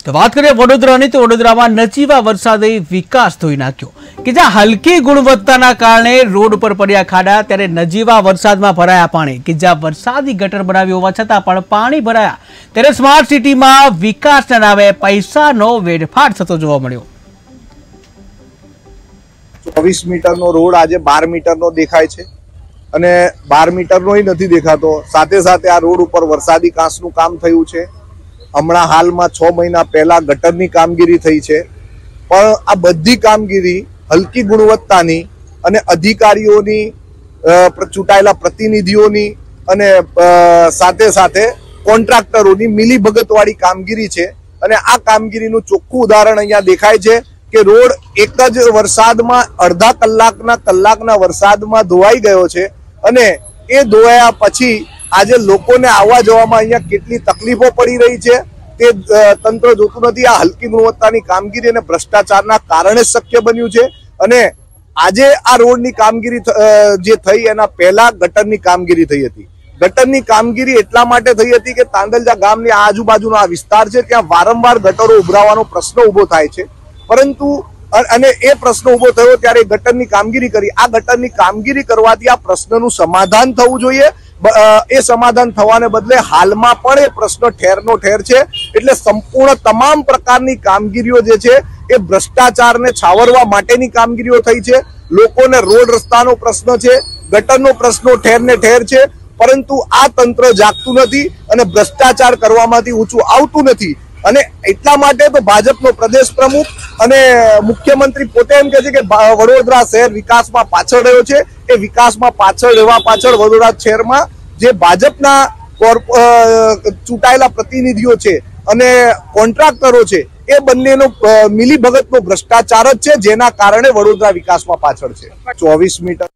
तो बात करिए वडोदरानी तो वडोदरामां नजीवा वरसादे विकास धोई नाख्यो कि ज्यां हलकी गुणवत्ताना कारणे रोड पर पड्या खाडा त्यारे नजीवा वरसादमां भराया पाणी कि ज्यां वरसादी गटर बनावी होवा छतां पण पाणी भराया त्यारे स्मार्ट सिटीमां विकासना नामे पैसानो वेडफाट थतो जोवा मळ्यो। 24 मीटरनो रोड आज 12 मीटरनो देखाय छे અને 12 મીટરનો ય નથી દેખાતો। સાથે સાથે આ રોડ ઉપર વરસાદી કાંસનું કામ થયું છે। હમણાં હાલમાં 6 મહિના પહેલા ગટરની કામગીરી થઈ છે, પણ આ બધી કામગીરી હલકી ગુણવત્તાની અને અધિકારીઓની ચૂંટાયેલા પ્રતિનિધિઓની અને સાથે સાથે કોન્ટ્રાક્ટરોની મિલીભગતવાળી કામગીરી છે। અને આ કામગીરીનું ચોખ્ખું ઉદાહરણ અહીંયા દેખાય છે કે રોડ એક જ વરસાદમાં અડધા કલાકના વરસાદમાં ધોવાઈ ગયો છે અને એ ધોવાયા પછી આજે લોકોને આવવા જવામાં અહીંયા કેટલી તકલીફો પડી રહી છે તે તંત્ર જોતું નથી। આ હલકી ગુણવત્તાની કામગીરી અને ભ્રષ્ટાચારના કારણે શક્ય બન્યું છે। અને આજે આ રોડની કામગીરી જે થઈ એના પહેલા ગટરની કામગીરી થઈ હતી। ગટરની કામગીરી એટલા માટે થઈ હતી કે તાંદલજા ગામની આજુબાજુનો આ વિસ્તાર છે ત્યાં વારંવાર ગટરો ઉભરાવાનો પ્રશ્ન ઉભો થાય છે, પરંતુ અને એ પ્રશ્ન ઉભો થયો ત્યારે ગટરની કામગીરી કરી। આ ગટરની કામગીરી કરવાથી આ પ્રશ્નનું સમાધાન થવું જોઈએ। એ સમાધાન થવાને બદલે હાલમાં પણ એ પ્રશ્ન ઠેરનો ઠેર છે। એટલે સંપૂર્ણ તમામ પ્રકારની કામગીરીઓ જે છે એ ભ્રષ્ટાચારને છાવરવા માટેની કામગીરીઓ થઈ છે। લોકોને રોડ રસ્તાનો પ્રશ્ન છે, ગટરનો પ્રશ્નો ઠેરને ઠેર છે, પરંતુ આ તંત્ર જાગતું નથી અને ભ્રષ્ટાચાર કરવામાંથી ઊંચું આવતું નથી। અને એટલા માટે તો ભાજપનો પ્રદેશ પ્રમુખ અને મુખ્યમંત્રી પોતે એમ કહે છે કે વડોદરા શહેર વિકાસમાં પાછળ રહ્યો છે। એ વિકાસમાં પાછળ રહેવા પાછળ વડોદરા શહેરમાં જે ભાજપના ચૂંટાયેલા પ્રતિનિધિઓ છે અને કોન્ટ્રાક્ટરો છે એ બંનેનો મિલીભગતનો ભ્રષ્ટાચાર જ છે, જેના કારણે વડોદરા વિકાસમાં પાછળ છે। 24 મીટર